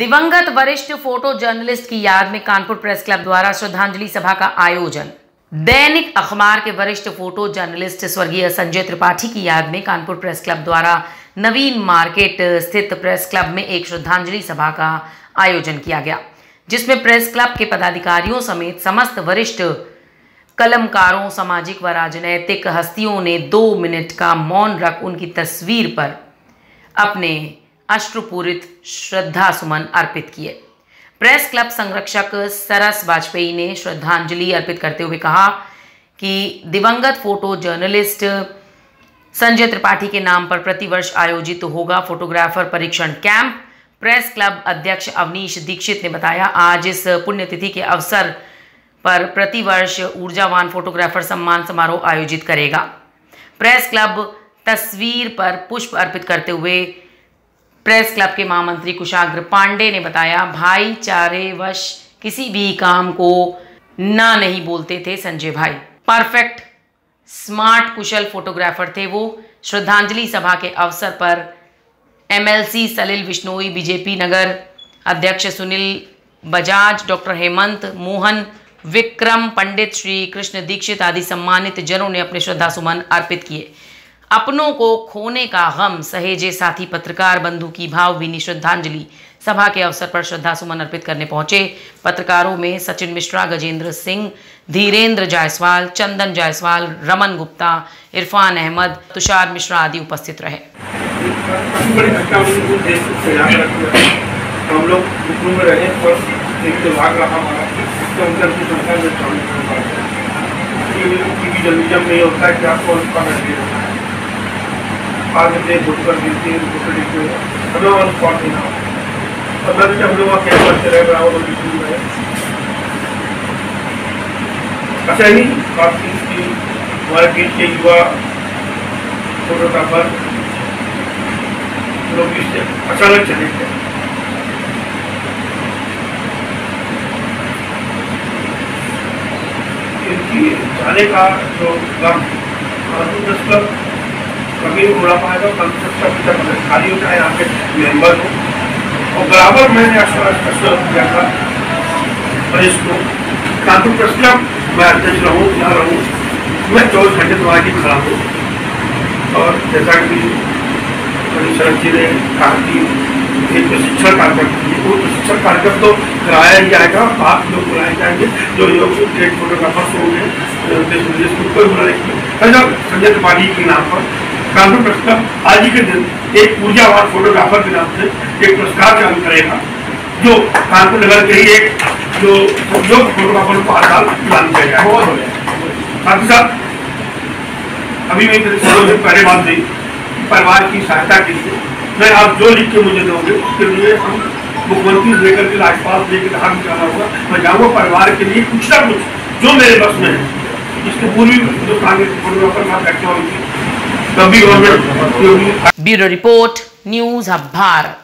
दिवंगत वरिष्ठ photo journalist की याद में कानपुर प्रेस क्लब द्वारा श्रद्धांजलि सभा का आयोजन। दैनिक अखबार के वरिष्ठ फोटो जर्नलिस्ट स्वर्गीय संजय त्रिपाठी की याद में कानपुर प्रेस क्लब द्वारा नवीन मार्केट स्थित प्रेस क्लब में एक श्रद्धांजलि सभा का आयोजन किया गया, जिसमें प्रेस क्लब के पदाधिकारियों समेत समस्त वरिष्ठ कलमकारों, सामाजिक व राजनैतिक हस्तियों ने 2 मिनट का मौन रख उनकी तस्वीर पर अपने अश्रुपूरित श्रद्धा सुमन अर्पित किए। प्रेस क्लब संरक्षक सरस वाजपेयी ने श्रद्धांजलि अर्पित करते हुए कहा कि दिवंगत फोटो जर्नलिस्ट संजय त्रिपाठी के नाम पर प्रतिवर्ष आयोजित होगा फोटोग्राफर परीक्षण कैंप। प्रेस क्लब अध्यक्ष अवनीश दीक्षित ने बताया, आज इस पुण्यतिथि के अवसर पर प्रतिवर्ष ऊर्जावान फोटोग्राफर सम्मान समारोह आयोजित करेगा। प्रेस क्लब तस्वीर पर पुष्प अर्पित करते हुए प्रेस क्लब के महामंत्री कुशाग्र पांडे ने बताया, भाईचारेवश किसी भी काम को ना नहीं बोलते थे संजय भाई। परफेक्ट, स्मार्ट, कुशल फोटोग्राफर थे वो। श्रद्धांजलि सभा के अवसर पर एमएलसी सलिल बिश्नोई, बीजेपी नगर अध्यक्ष सुनील बजाज, डॉक्टर हेमंत मोहन, विक्रम पंडित, श्री कृष्ण दीक्षित आदि सम्मानित जनों ने अपने श्रद्धा सुमन अर्पित किए। अपनों को खोने का गम सहेजे साथी पत्रकार बंधु की भावभीनी श्रद्धांजलि सभा के अवसर पर श्रद्धा सुमन अर्पित करने पहुंचे पत्रकारों में सचिन मिश्रा, गजेंद्र सिंह, धीरेन्द्र जायसवाल, चंदन जायसवाल, रमन गुप्ता, इरफान अहमद, तुषार मिश्रा आदि उपस्थित रहे। हम लोग में रहे और भाग रहा जब नहीं होता है कि आपको आगे से घुटकर गिरती है, हमें और स्पॉट देना और तभी हम लोग क्या करते रहे बराबर रहे। अच्छा ही बात की हमारे बीच के युवा फोटोग्राफर लोग इससे अचानक चले गए। इनकी जाने का जो गम प्रेस क्लब कभी उड़ा पाएगा, खाली हो चाहे यहाँ के मेंबर हो। और बराबर मैंने आश्वासन किया था प्रेस को, कानपुर प्रेस क्लब मैं अध्यक्ष रहूँ या रहूँ, मैं 24 घंटे तुम्हारे की खड़ा हूँ। और जैसा कि शरद जी ने कहा कि एक प्रशिक्षण कार्यक्रम, वो प्रशिक्षण कार्यक्रम तो कराया ही जाएगा, आप लोग बुलाए जाएंगे जो योग ग्रेट फोटोग्राफर्स होंगे, देश विदेश में कोई बुलाएंगे। संजय त्रिपाठी के नाम पर कानपुर प्रेस क्लब आज ही के दिन एक ऊर्जावान फोटोग्राफर के नाम से एक पुरस्कार चालू करेगा, जो कानपुर नगर के ही एक जो फोटोग्राफर को हर साल प्रदान किया जाएगा। साथ ही साथ अभी मैं पहले बात दी परिवार की सहायता के लिए मैं आप जो लिख के मुझे दोगे उसके लिए हम मुख्यमंत्री से लेकर के राजपाल से लेकर हम जाना होगा, मैं जाऊँगा परिवार के लिए कुछ ना कुछ जो मेरे बस में है। इसके पूर्वी जो कांग्रेस फोटोग्राफर का बैठा हुई, bureau report, news hub Bharat.